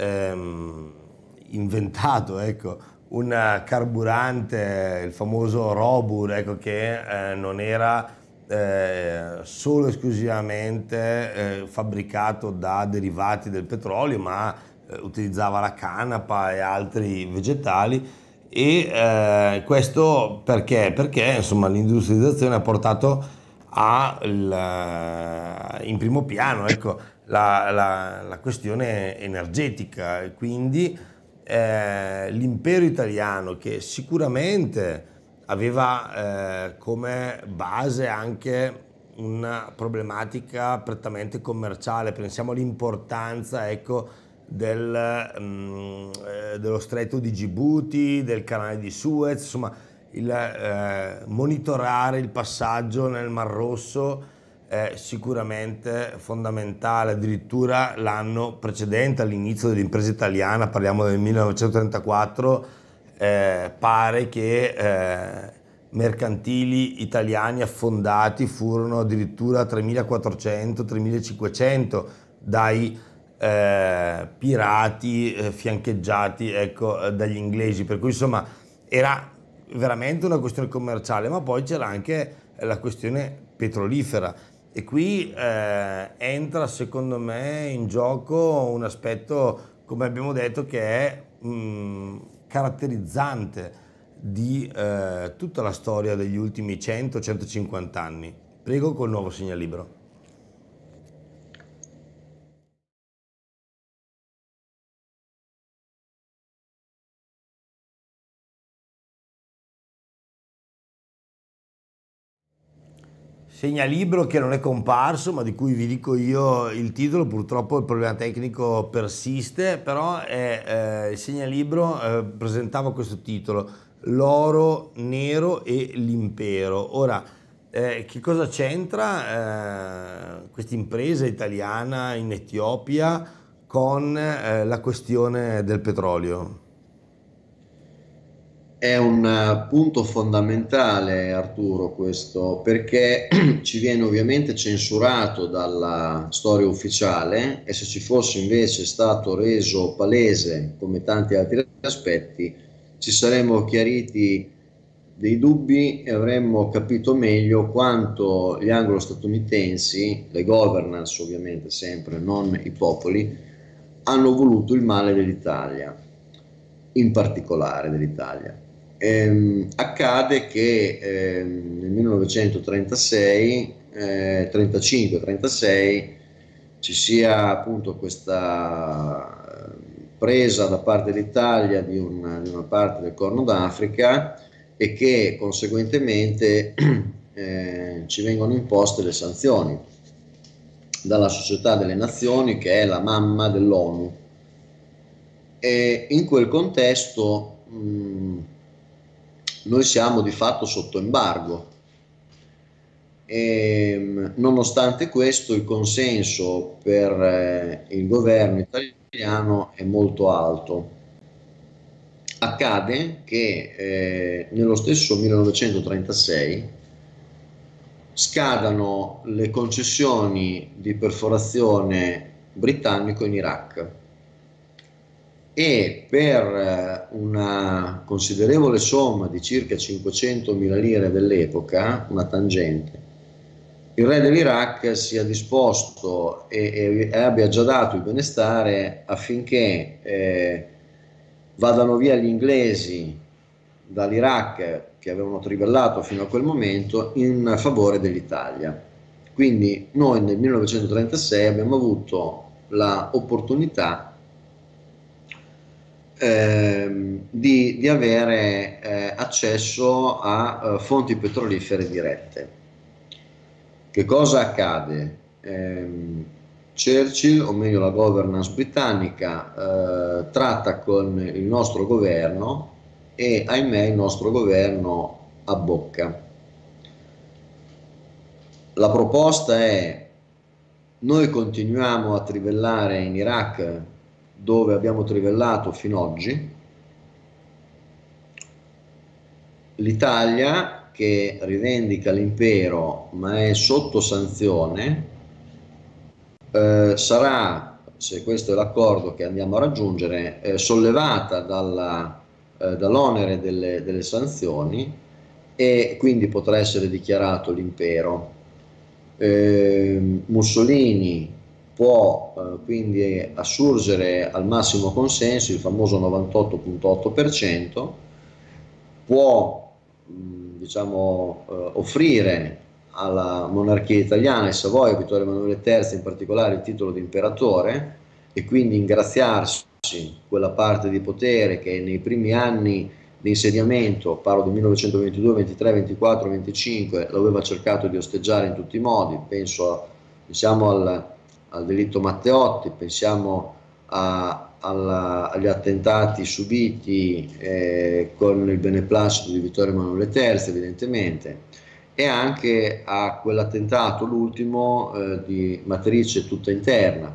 inventato, ecco, un carburante, il famoso Robur, ecco, che non era solo esclusivamente fabbricato da derivati del petrolio, ma utilizzava la canapa e altri vegetali. E questo perché? Perché insomma l'industrializzazione ha portato in primo piano, ecco, la questione energetica, e quindi l'impero italiano, che sicuramente aveva come base anche una problematica prettamente commerciale. Pensiamo all'importanza, ecco, dello stretto di Gibuti, del canale di Suez, insomma il monitorare il passaggio nel Mar Rosso è sicuramente fondamentale. Addirittura l'anno precedente all'inizio dell'impresa italiana, parliamo del 1934, pare che mercantili italiani affondati furono addirittura 3.400-3.500 dai pirati fiancheggiati, ecco, dagli inglesi, per cui insomma era veramente una questione commerciale, ma poi c'era anche la questione petrolifera e qui entra secondo me in gioco un aspetto, come abbiamo detto, che è caratterizzante di tutta la storia degli ultimi 100-150 anni. Prego col nuovo segnalibro. Segnalibro che non è comparso, ma di cui vi dico io il titolo, purtroppo il problema tecnico persiste, però il segnalibro presentava questo titolo: L'oro nero e l'impero. Ora, che cosa c'entra questa impresa italiana in Etiopia con la questione del petrolio? È un punto fondamentale, Arturo, questo, perché ci viene ovviamente censurato dalla storia ufficiale e se ci fosse invece stato reso palese, come tanti altri aspetti, ci saremmo chiariti dei dubbi e avremmo capito meglio quanto gli anglo-statunitensi, le governance ovviamente sempre, non i popoli, hanno voluto il male dell'Italia, in particolare dell'Italia. Accade che nel 1936, 35-36 ci sia appunto questa presa da parte dell'Italia di una parte del Corno d'Africa e che conseguentemente ci vengono imposte le sanzioni dalla Società delle Nazioni, che è la mamma dell'ONU. E in quel contesto noi siamo di fatto sotto embargo e nonostante questo il consenso per il governo italiano è molto alto. Accade che nello stesso 1936 scadano le concessioni di perforazione britannico in Iraq e per una considerevole somma di circa 500.000 lire dell'epoca, una tangente, il re dell'Iraq sia disposto e abbia già dato il benestare affinché vadano via gli inglesi dall'Iraq, che avevano trivellato fino a quel momento, in favore dell'Italia. Quindi noi nel 1936 abbiamo avuto l'opportunità di avere accesso a fonti petrolifere dirette. Che cosa accade? Churchill, o meglio la governance britannica, tratta con il nostro governo e ahimè il nostro governo abbocca. La proposta è: noi continuiamo a trivellare in Iraq dove abbiamo trivellato fino ad oggi, l'Italia che rivendica l'impero ma è sotto sanzione sarà, se questo è l'accordo che andiamo a raggiungere, sollevata dall'onere delle sanzioni e quindi potrà essere dichiarato l'impero. Mussolini può quindi assurgere al massimo consenso, il famoso 98,8%, può diciamo, offrire alla monarchia italiana e Savoia, Vittorio Emanuele III in particolare, il titolo di imperatore e quindi ingraziarsi quella parte di potere che nei primi anni di insediamento, parlo del 1922, 23, 24, 25, lo aveva cercato di osteggiare in tutti i modi. Pensiamo al delitto Matteotti, pensiamo agli attentati subiti con il beneplacito di Vittorio Emanuele III evidentemente, e anche a quell'attentato, l'ultimo, di matrice tutta interna.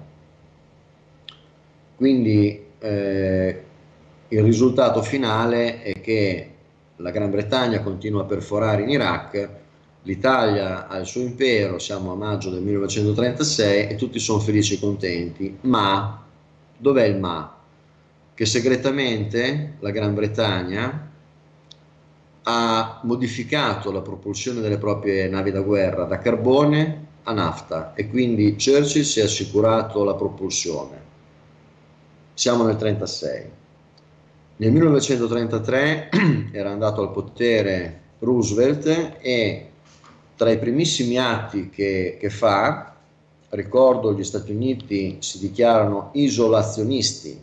Quindi il risultato finale è che la Gran Bretagna continua a perforare in Iraq, l'Italia ha il suo impero, siamo a maggio del 1936 e tutti sono felici e contenti, ma dov'è il ma? Che segretamente la Gran Bretagna ha modificato la propulsione delle proprie navi da guerra da carbone a nafta e quindi Churchill si è assicurato la propulsione. Siamo nel 1936. Nel 1933 era andato al potere Roosevelt e tra i primissimi atti che fa, ricordo, gli Stati Uniti si dichiarano isolazionisti,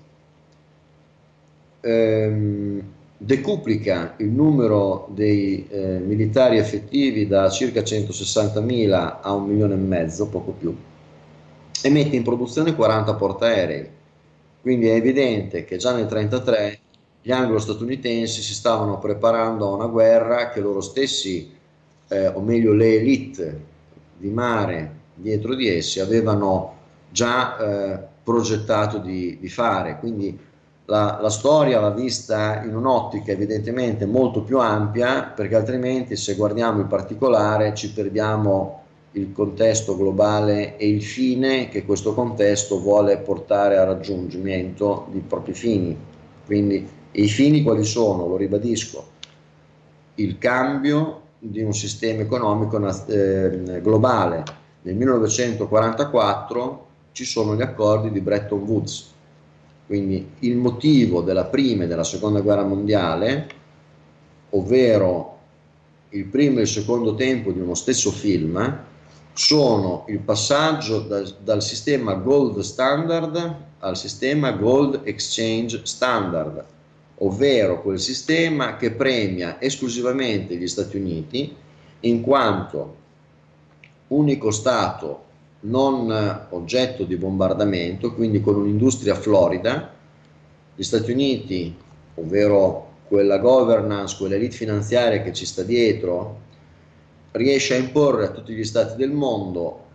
decuplica il numero dei militari effettivi da circa 160.000 a 1,5 milioni, poco più, e mette in produzione 40 portaerei. Quindi è evidente che già nel 1933 gli anglo-statunitensi si stavano preparando a una guerra che loro stessi, o meglio le elite di mare dietro di essi, avevano già progettato di fare. Quindi la storia va vista in un'ottica evidentemente molto più ampia, perché altrimenti, se guardiamo in particolare, ci perdiamo il contesto globale e il fine che questo contesto vuole portare a raggiungimento di propri fini. Quindi i fini quali sono? Lo ribadisco: il cambio di un sistema economico globale. Nel 1944 ci sono gli accordi di Bretton Woods. Quindi il motivo della prima e della seconda guerra mondiale, ovvero il primo e il secondo tempo di uno stesso film, sono il passaggio dal sistema gold standard al sistema gold exchange standard, ovvero quel sistema che premia esclusivamente gli Stati Uniti in quanto unico Stato non oggetto di bombardamento, quindi con un'industria florida. Gli Stati Uniti, ovvero quella governance, quella elite finanziaria che ci sta dietro, riesce a imporre a tutti gli stati del mondo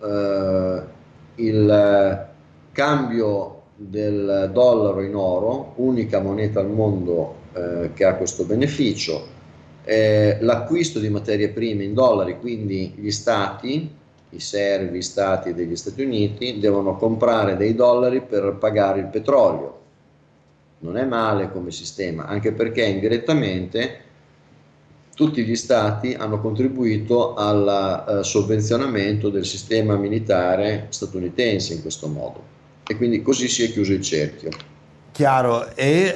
il cambio del dollaro in oro, unica moneta al mondo che ha questo beneficio, l'acquisto di materie prime in dollari, quindi gli stati, i servi stati degli Stati Uniti devono comprare dei dollari per pagare il petrolio. Non è male come sistema, anche perché indirettamente tutti gli stati hanno contribuito al sovvenzionamento del sistema militare statunitense in questo modo, e quindi così si è chiuso il cerchio. Chiaro, e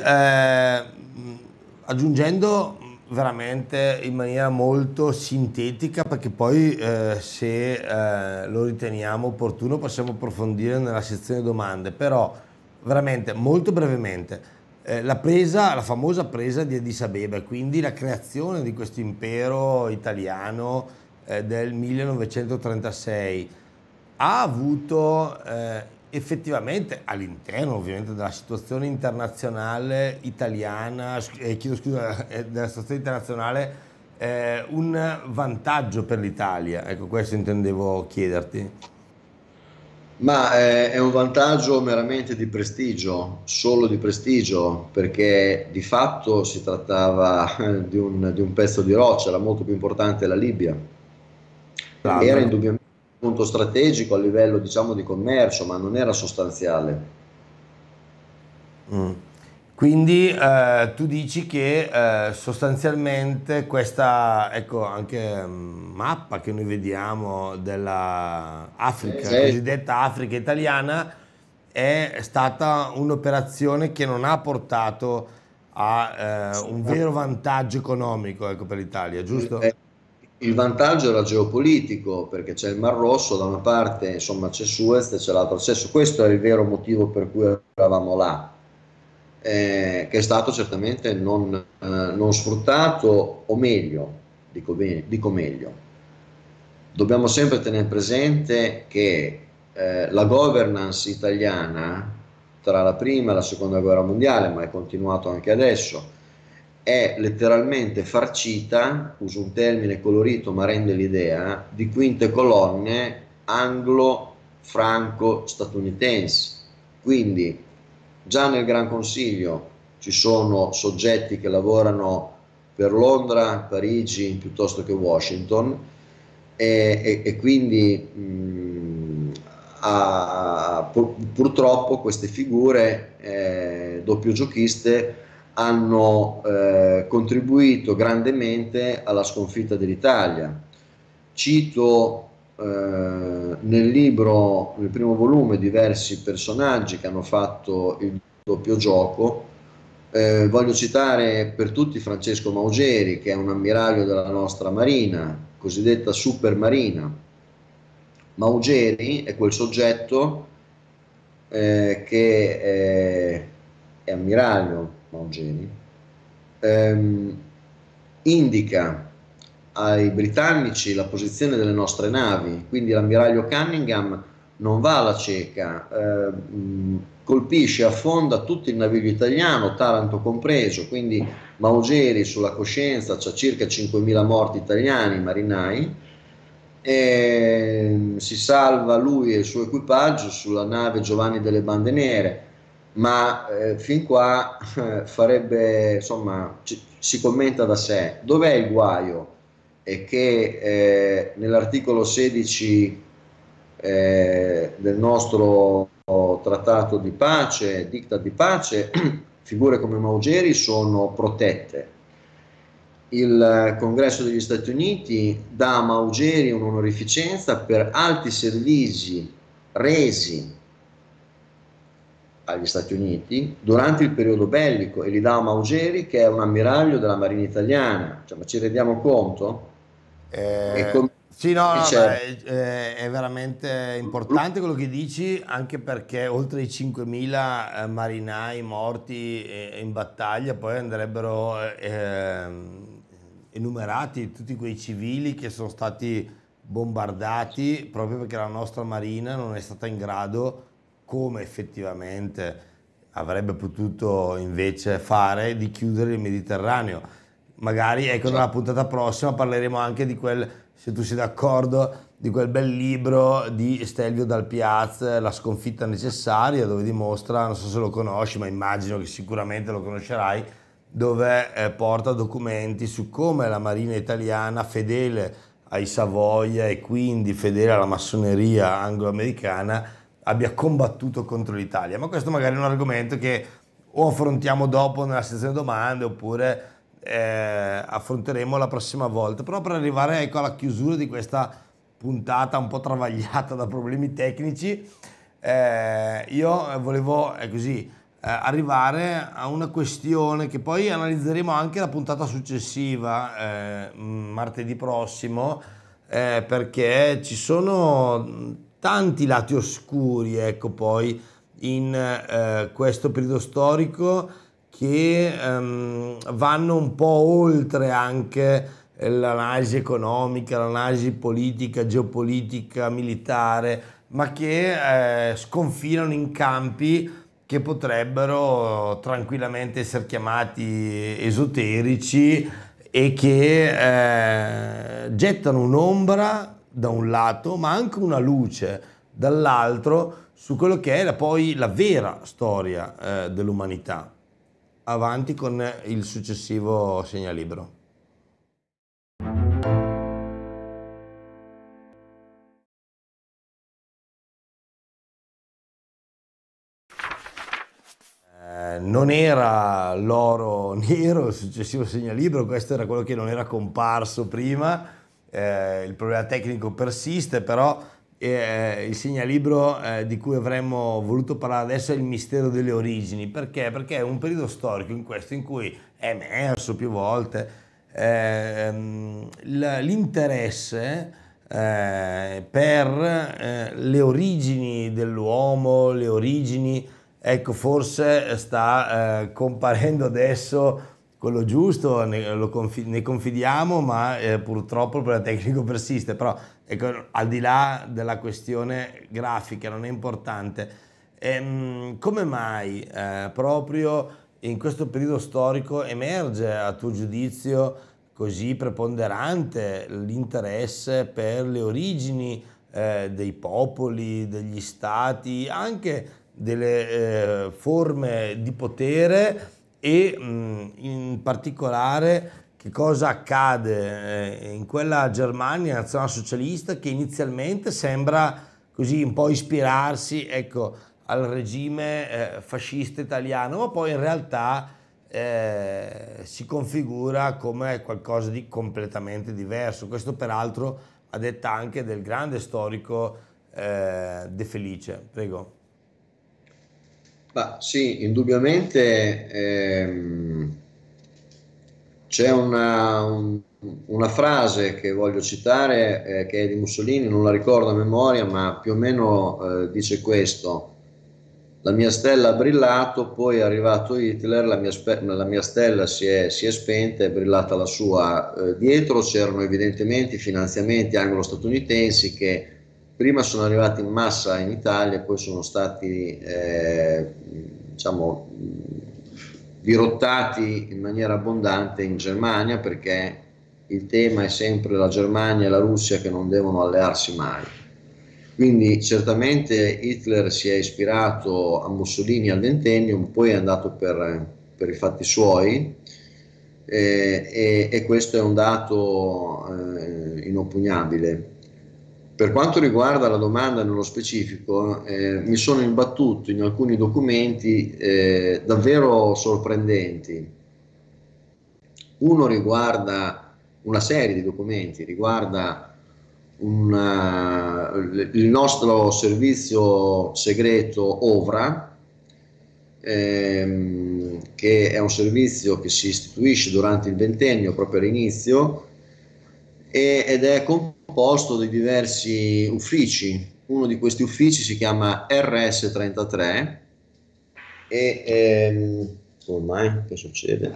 aggiungendo veramente in maniera molto sintetica, perché poi se lo riteniamo opportuno possiamo approfondire nella sezione domande, però veramente molto brevemente. La famosa presa di Addis Abeba, quindi la creazione di questo impero italiano del 1936, ha avuto effettivamente, all'interno ovviamente della situazione internazionale italiana, chiedo scusa, della situazione internazionale, un vantaggio per l'Italia? Ecco, questo intendevo chiederti. Ma è un vantaggio meramente di prestigio, solo di prestigio, perché di fatto si trattava di un pezzo di roccia, era molto più importante la Libia. Era indubbiamente un punto strategico a livello, diciamo, di commercio, ma non era sostanziale. Quindi tu dici che sostanzialmente questa, ecco, anche mappa che noi vediamo della Africa, cosiddetta Africa italiana, è stata un'operazione che non ha portato a un vero vantaggio economico, ecco, per l'Italia, giusto? Il vantaggio era geopolitico, perché c'è il Mar Rosso da una parte, insomma c'è Suez e c'è l'altro accesso. Questo è il vero motivo per cui eravamo là. Che è stato certamente non sfruttato, o meglio, dico meglio, dobbiamo sempre tenere presente che la governance italiana tra la prima e la seconda guerra mondiale, ma è continuato anche adesso, è letteralmente farcita, uso un termine colorito ma rende l'idea, di quinte colonne anglo-franco-statunitensi. Quindi già nel Gran Consiglio ci sono soggetti che lavorano per Londra, Parigi piuttosto che Washington, e quindi purtroppo queste figure doppiogiochiste hanno contribuito grandemente alla sconfitta dell'Italia. Cito nel libro, nel primo volume, diversi personaggi che hanno fatto il doppio gioco. Voglio citare per tutti Francesco Maugeri, che è un ammiraglio della nostra Marina, cosiddetta Supermarina. Maugeri è quel soggetto che è ammiraglio Maugeri, indica ai britannici la posizione delle nostre navi, quindi l'ammiraglio Cunningham non va alla cieca, colpisce, affonda tutto il naviglio italiano, Taranto compreso, quindi Maugeri sulla coscienza c'ha circa 5.000 morti italiani, marinai, e si salva lui e il suo equipaggio sulla nave Giovanni delle Bande Nere, ma fin qua farebbe, insomma, si commenta da sé. Dov'è il guaio? È che nell'articolo 16 del nostro trattato di pace, diktat di pace, figure come Maugeri sono protette. Il Congresso degli Stati Uniti dà a Maugeri un'onorificenza per alti servizi resi agli Stati Uniti durante il periodo bellico, e li dà a Maugeri, che è un ammiraglio della Marina italiana. Cioè, ma ci rendiamo conto? E come Sì, no, no, dice, è veramente importante quello che dici, anche perché oltre i 5.000 marinai morti in battaglia, poi andrebbero enumerati tutti quei civili che sono stati bombardati proprio perché la nostra marina non è stata in grado, come effettivamente avrebbe potuto invece fare, di chiudere il Mediterraneo. Magari, ecco, nella puntata prossima parleremo anche di quel, se tu sei d'accordo, di quel bel libro di Stelvio Dal Piaz, La sconfitta necessaria, dove dimostra, non so se lo conosci, ma immagino che sicuramente lo conoscerai, dove porta documenti su come la marina italiana, fedele ai Savoia e quindi fedele alla massoneria anglo-americana, abbia combattuto contro l'Italia. Ma questo magari è un argomento che o affrontiamo dopo nella sezione domande, oppure affronteremo la prossima volta. Però per arrivare, ecco, alla chiusura di questa puntata un po' travagliata da problemi tecnici, io volevo così arrivare a una questione che poi analizzeremo anche la puntata successiva, martedì prossimo, perché ci sono tanti lati oscuri, ecco, poi in questo periodo storico, che vanno un po' oltre anche l'analisi economica, l'analisi politica, geopolitica, militare, ma che sconfinano in campi che potrebbero tranquillamente essere chiamati esoterici e che gettano un'ombra da un lato, ma anche una luce dall'altro su quello che è poi la vera storia dell'umanità. Avanti con il successivo segnalibro. Non era l'oro nero il successivo segnalibro, questo era quello che non era comparso prima, il problema tecnico persiste, però il segnalibro di cui avremmo voluto parlare adesso è il mistero delle origini. Perché? Perché è un periodo storico in questo in cui è emerso più volte l'interesse per le origini dell'uomo, le origini. Ecco, forse sta comparendo adesso quello giusto, ne confidiamo, ma purtroppo il problema tecnico persiste. Però, ecco, al di là della questione grafica, non è importante. Come mai proprio in questo periodo storico emerge, a tuo giudizio, così preponderante l'interesse per le origini dei popoli, degli stati, anche delle forme di potere, e in particolare che cosa accade in quella Germania nazionalsocialista che inizialmente sembra così un po' ispirarsi, ecco, al regime fascista italiano, ma poi in realtà si configura come qualcosa di completamente diverso. Questo peraltro a detta anche del grande storico De Felice. Prego. Sì, indubbiamente c'è una frase che voglio citare, che è di Mussolini, non la ricordo a memoria, ma più o meno dice questo: la mia stella ha brillato, poi è arrivato Hitler, la mia stella si è spenta, è brillata la sua. Dietro c'erano evidentemente i finanziamenti anglo-statunitensi che prima sono arrivati in massa in Italia e poi sono stati diciamo, dirottati in maniera abbondante in Germania, perché il tema è sempre la Germania e la Russia che non devono allearsi mai. Quindi certamente Hitler si è ispirato a Mussolini al ventennio, poi è andato per i fatti suoi, e questo è un dato inoppugnabile. Per quanto riguarda la domanda nello specifico, mi sono imbattuto in alcuni documenti davvero sorprendenti. Uno riguarda, una serie di documenti riguarda il nostro servizio segreto OVRA, che è un servizio che si istituisce durante il ventennio, proprio all'inizio, ed è composto di diversi uffici. Uno di questi uffici si chiama RS33 e come mai? Che succede?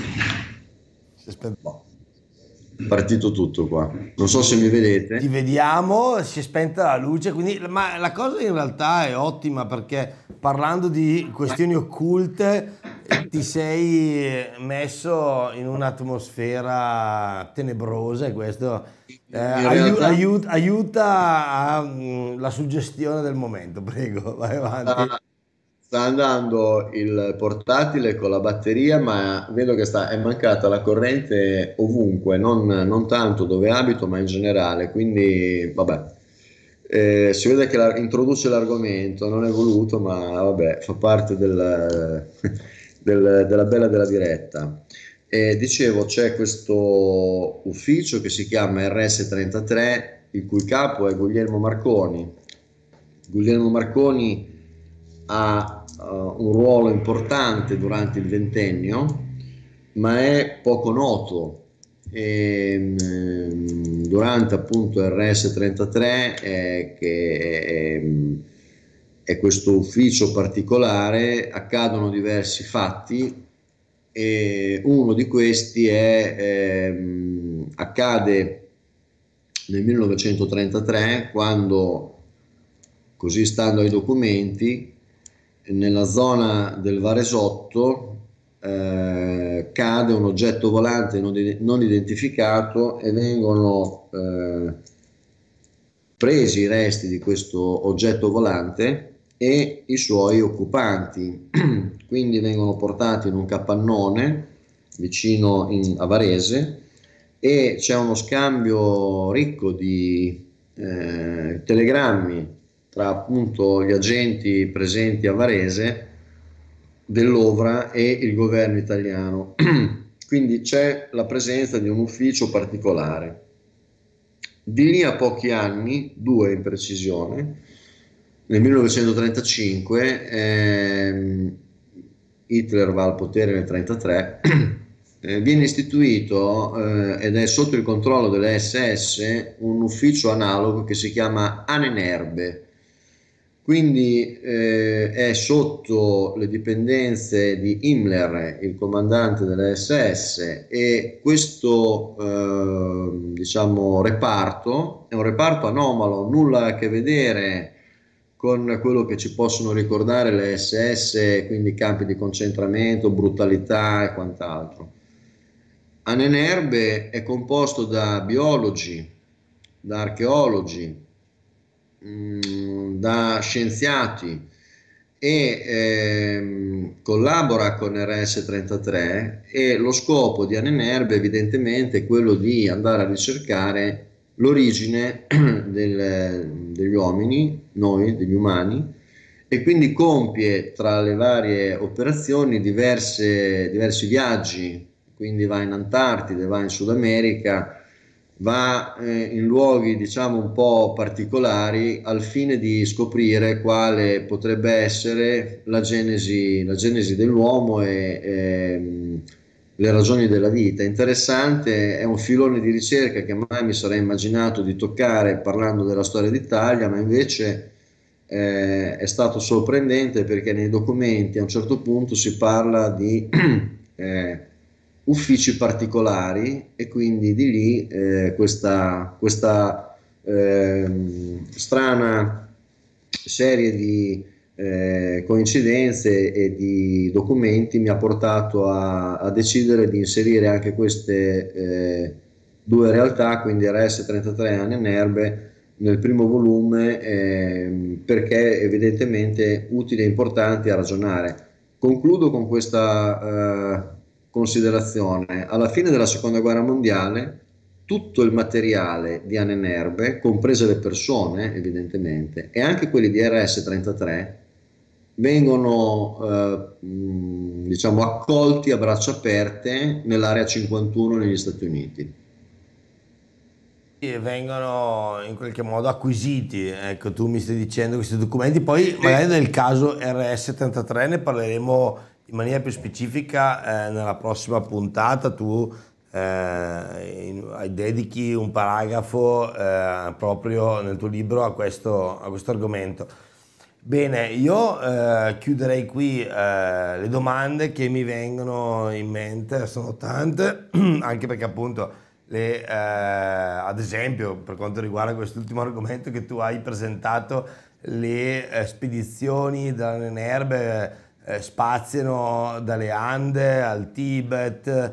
Boh. Partito tutto qua, non so se mi vedete. Ti vediamo, si è spenta la luce, quindi, ma la cosa in realtà è ottima, perché parlando di questioni occulte ti sei messo in un'atmosfera tenebrosa e questo aiuta la suggestione del momento. Prego, vai avanti. Sta andando il portatile con la batteria, ma vedo che è mancata la corrente ovunque, non tanto dove abito, ma in generale. Quindi, vabbè, si vede che introduce l'argomento, non è voluto, ma vabbè, fa parte della bella della diretta. Dicevo, c'è questo ufficio che si chiama RS33, il cui capo è Guglielmo Marconi. Guglielmo Marconi ha un ruolo importante durante il ventennio, ma è poco noto. Durante appunto RS33, che è questo ufficio particolare, accadono diversi fatti, e uno di questi accade nel 1933, quando, così stando ai documenti, nella zona del Varesotto cade un oggetto volante non identificato e vengono presi i resti di questo oggetto volante e i suoi occupanti. Quindi vengono portati in un capannone vicino a Varese, e c'è uno scambio ricco di telegrammi tra appunto gli agenti presenti a Varese dell'Ovra e il governo italiano. Quindi c'è la presenza di un ufficio particolare. Di lì a pochi anni, 2 in precisione, nel 1935, Hitler va al potere nel 1933, viene istituito ed è sotto il controllo delle SS un ufficio analogo che si chiama Ahnenerbe. Quindi è sotto le dipendenze di Himmler, il comandante delle SS, e questo diciamo reparto è un reparto anomalo, nulla a che vedere con quello che ci possono ricordare le SS, quindi campi di concentramento, brutalità e quant'altro. Ahnenerbe è composto da biologi, da archeologi, da scienziati, e collabora con RS33, e lo scopo di Ahnenerbe evidentemente è quello di andare a ricercare l'origine degli uomini, noi, degli umani, e quindi compie tra le varie operazioni diversi viaggi, quindi va in Antartide, va in Sud America, va in luoghi diciamo un po' particolari al fine di scoprire quale potrebbe essere la genesi dell'uomo e le ragioni della vita. Interessante, è un filone di ricerca che mai mi sarei immaginato di toccare parlando della storia d'Italia, ma invece è stato sorprendente perché nei documenti a un certo punto si parla di eh, uffici particolari, e quindi di lì questa strana serie di coincidenze e di documenti mi ha portato a decidere di inserire anche queste due realtà, quindi RS33 e Ahnenerbe, nel primo volume, perché evidentemente utili e importanti a ragionare. Concludo con questa considerazione. Alla fine della seconda guerra mondiale tutto il materiale di Ahnenerbe, comprese le persone evidentemente, e anche quelli di RS33, vengono diciamo accolti a braccia aperte nell'area 51 negli Stati Uniti. E vengono in qualche modo acquisiti, ecco, tu mi stai dicendo questi documenti, poi magari nel caso RS33 ne parleremo in maniera più specifica nella prossima puntata. Tu dedichi un paragrafo proprio nel tuo libro a questo argomento. Bene, io chiuderei qui le domande che mi vengono in mente, sono tante, anche perché appunto ad esempio per quanto riguarda quest'ultimo argomento che tu hai presentato, le spedizioni dall'Ahnenerbe spaziano dalle Ande al Tibet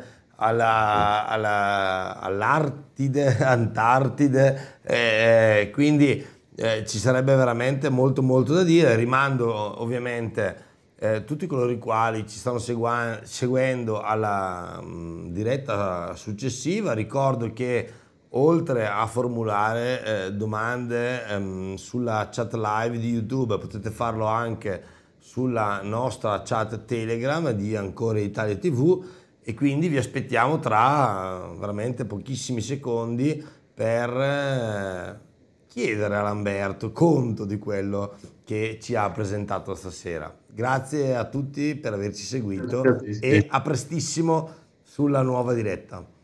all'Artide, Antartide, quindi ci sarebbe veramente molto molto da dire. Rimando ovviamente tutti coloro i quali ci stanno seguendo alla diretta successiva. Ricordo che oltre a formulare domande sulla chat live di YouTube, potete farlo anche sulla nostra chat Telegram di Ancora Italia TV, e quindi vi aspettiamo tra veramente pochissimi secondi per chiedere a Lamberto conto di quello che ci ha presentato stasera. Grazie a tutti per averci seguito Grazie a te. e a prestissimo sulla nuova diretta.